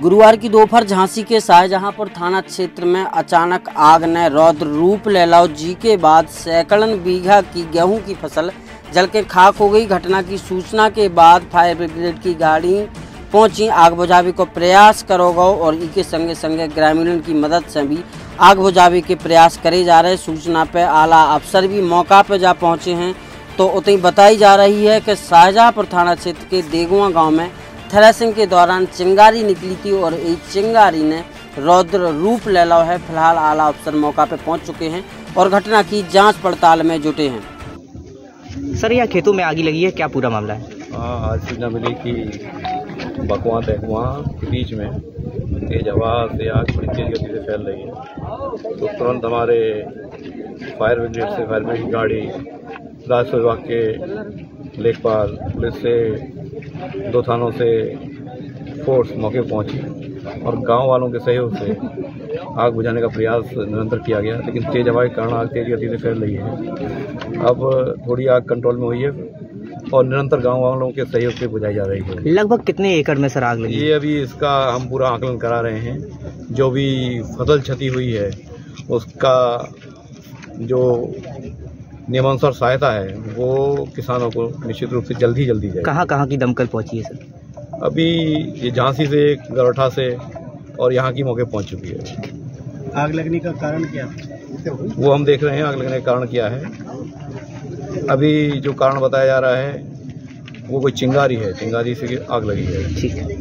गुरुवार की दोपहर झांसी के शाहजहांपुर थाना क्षेत्र में अचानक आग ने रौद्र रूप ले लो जी के बाद सैकड़न बीघा की गेहूं की फसल जलकर खाक हो गई। घटना की सूचना के बाद फायर ब्रिगेड की गाड़ी पहुंची, आग बुझावे को प्रयास करो गो और इसके संगे संगे ग्रामीणों की मदद से भी आग बुझावे के प्रयास करे जा रहे। सूचना पे आला अफसर भी मौका पे जा पहुंचे हैं। तो उतनी बताई जा रही है कि शाहजहांपुर थाना क्षेत्र के देगुआ गांव में थ्रेसिंग के दौरान चिंगारी निकली थी और इस चिंगारी ने रौद्र रूप ले लो है। फिलहाल आला अफसर मौका पे पहुंच चुके हैं और घटना की जांच पड़ताल में जुटे हैं। सर, यह खेतों में आग लगी है, क्या पूरा मामला है? आज सूचना मिली कि बकवा देगुआ के बीच में तेज हवा से आग बड़ी तेज गति से फैल रही है। तो तुरंत हमारे फायर ब्रिगेड से फायर ब्रिगेड की गाड़ी, राजस्व विभाग के लेखपाल, पुलिस से 2 थानों से फोर्स मौके पर पहुंची और गांव वालों के सहयोग से आग बुझाने का प्रयास निरंतर किया गया, लेकिन तेज हवा के कारण आग तेज गति से फैल रही है। अब थोड़ी आग कंट्रोल में हुई है और निरंतर गांव वालों के सहयोग से बुझाई जा रही है। लगभग कितने एकड़ में सर आग लगी? ये अभी इसका हम पूरा आकलन करा रहे हैं। जो भी फसल क्षति हुई है उसका जो नियमानुसार सहायता है वो किसानों को निश्चित रूप से जल्दी दी जाए। कहाँ की दमकल पहुंची है सर? अभी ये झांसी से, गरोठा से और यहाँ की मौके पहुंच चुकी है। आग लगने का कारण क्या वो हम देख रहे हैं, आग लगने का कारण क्या है। अभी जो कारण बताया जा रहा है वो कोई चिंगारी है, चिंगारी से आग लगी है। ठीक है।